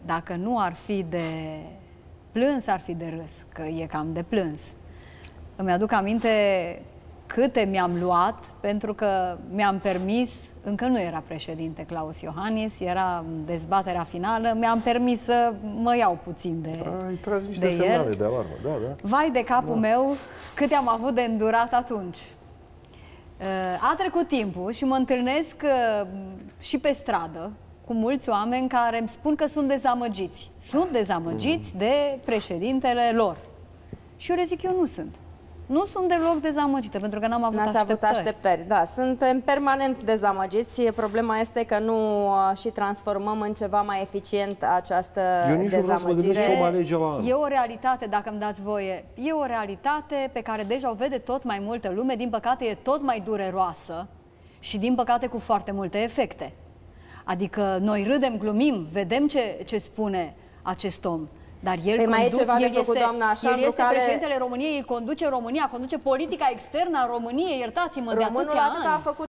dacă nu ar fi de plâns, ar fi de râs, că e cam de plâns. Îmi aduc aminte câte mi-am luat, pentru că mi-am permis, încă nu era președinte Klaus Iohannis, era dezbaterea finală, mi-am permis să mă iau puțin de el. De alarmă. Da, da. Vai de capul meu, câte am avut de îndurat atunci. A trecut timpul și mă întâlnesc și pe stradă cu mulți oameni care îmi spun că sunt dezamăgiți. Sunt dezamăgiți de președintele lor. Și eu le zic, eu nu sunt. Nu sunt deloc dezamăgită, pentru că n-am avut așteptări. Da, suntem permanent dezamăgiți. Problema este că nu și transformăm în ceva mai eficient această dezamăgire. Eu nici nu vreau să mă gândesc ce o mai alege la anul. E o realitate, dacă îmi dați voie, e o realitate pe care deja o vede tot mai multă lume, din păcate e tot mai dureroasă și din păcate cu foarte multe efecte. Adică noi râdem, glumim, vedem ce spune acest om. Dar el, este președintele României, conduce România, conduce politica externă a României, iertați-mă, de atâția ani.